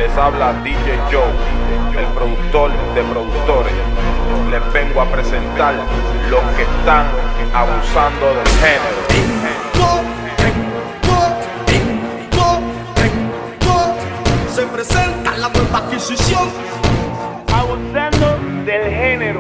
Les habla DJ Joe, el productor de productores. Les vengo a presentar los que están abusando del género. Se presenta la nueva adquisición, Abusando del género.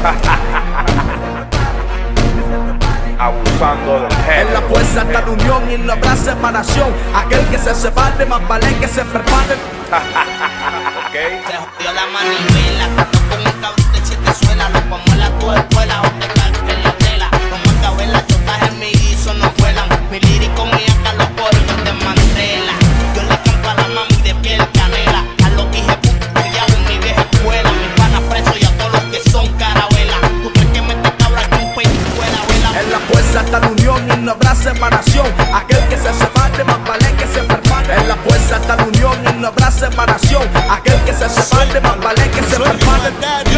Abusando del en género. la fuerza está la unión y no habrá separación. Aquel que se separe, más vale que se prepare. ¿Ok? Se jodió la manivela, canto con un cabrón de 7 suelas. Lo pongo en la tu escuela o te calco en la tela. Como acabé la chotas en mi guiso no vuelan. Mi lírico, mi acá los coros de Mandela. Yo le canto a la mami de piel canela. A los hijos putos criados en mi vieja escuela. Mis panas presos y a todos los que son carabelas. ¿Tú crees que me te cabra que un pecho fuera vela? En la fuerza está la unión y no habrá separación. Aquel que se separe, más vale que se prepare. En la fuerza está la unión y no habrá separación. Aquel que se separe, más vale que se prepare.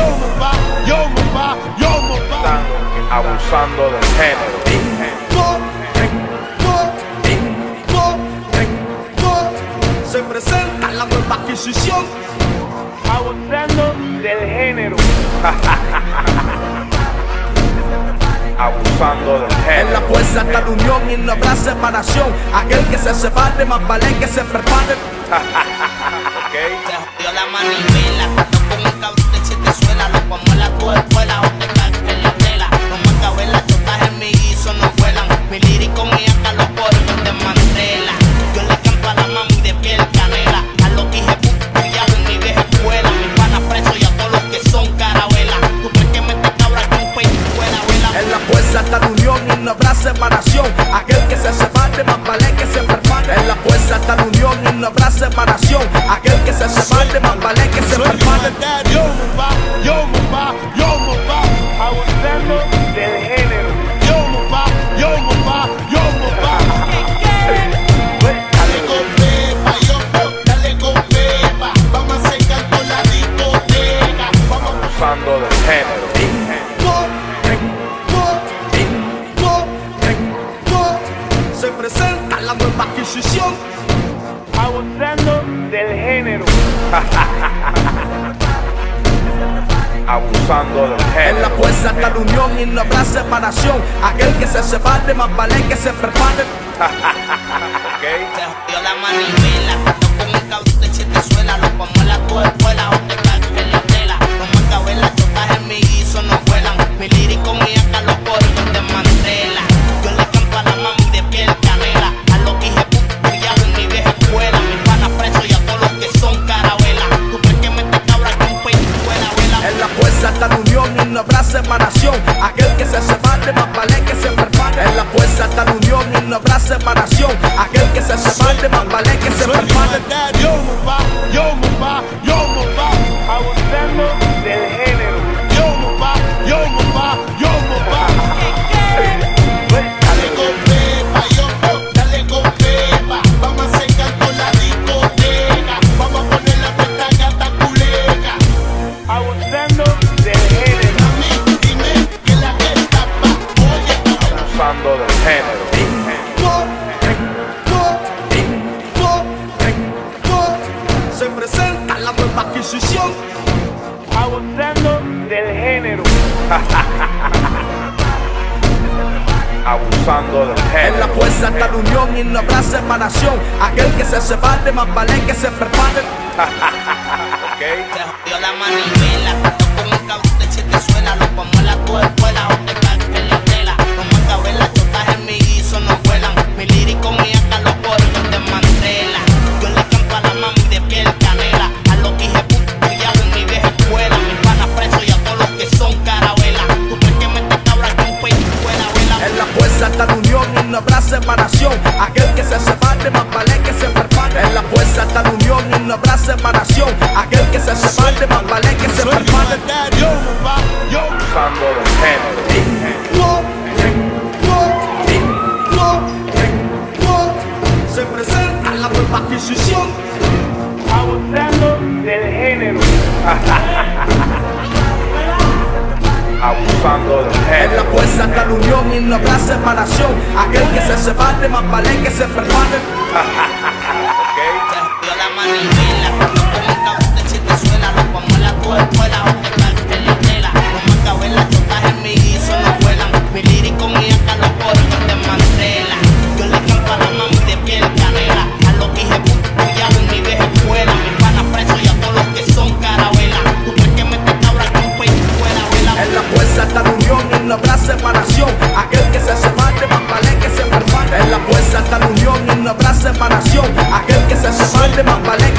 Están abusando del género. Se presenta la nueva adquisición, Abusando del género. Abusando del en género. la fuerza está la unión y no habrá separación. Aquel que se separe, más vale que se prepare. ¿Ok? Se jodió la manivela, canto con un cabrón de 7 suelas. Lo pongo en la tu escuela o te calco en la tela. No me acabé las chotas en mi guiso no vuelan. Mi lírico, mi acá los coros de Mandela. Yo le canto a la mami de piel canela. A los hijos putos criados en mi vieja escuela. Mis panas presos y a todos los que son carabelas. ¿Tú crees que me te cabra que un pecho fuera vela? En la fuerza está la unión y no habrá separación. Aquel que se separe, más vale que se prepare. En la fuerza está la unión y no habrá separación. Aquel que se separe, más vale que se prepare. Abusando del género. Abusando del género. Se presenta la nueva adquisición, Abusando del género. Abusando del en género. la fuerza está la unión y no habrá separación. Aquel que se separe, más vale que se prepare. ¿Ok? Se jodió la manivela, canto con un cabrón de 7 suelas. Lo pongo en la tu escuela o te calco en la tela. No me acabé las chotas en mi guiso no vuelan. Mi lírico, mi acá los coros de Mandela. Yo le canto a la mami de piel canela. A los hijos putos criados en mi vieja escuela. Mis panas presos y a todos los que son carabelas. ¿Tú crees que me te cabra que un pecho fuera vela? En la fuerza está la unión y no habrá separación. Aquel que se separe, más vale que se prepare. En la fuerza está la unión y no habrá separación. Aquel que se separe, más vale que se prepare. Abusando del género. Abusando del género. Abusando del género. Se presenta la nueva adquisición, Abusando del género. Abusando del en género. la fuerza está la unión y no habrá separación. Aquel que se separe, más vale que se prepare. ¿Ok? Se jodió la manivela, canto con un cabrón de 7 suelas. Lo pongo en la tu escuela o te calco en la tela. No me acabé las chotas en mi guiso no vuelan. Mi lírico, mi acá los coros de Mandela. Yo le canto a la mami de piel canela. A los hijos putos criados en mi vieja escuela. Mis panas presos y a todos los que son carabelas. ¿Tú crees que me te cabra que un pecho fuera vela? En la fuerza está la unión y no habrá separación. Aquel que se separe, más vale que se prepare. En la fuerza está la unión y no habrá separación. Aquel que se separe, más vale que se prepare. Abusando del género. Se presenta la nueva adquisición, Abusando del género. abusando del En la género. fuerza está la unión y no habrá separación. Aquel que se separe, más vale que se prepare. ¿Ok? Se jodió la manivela. separe, más vale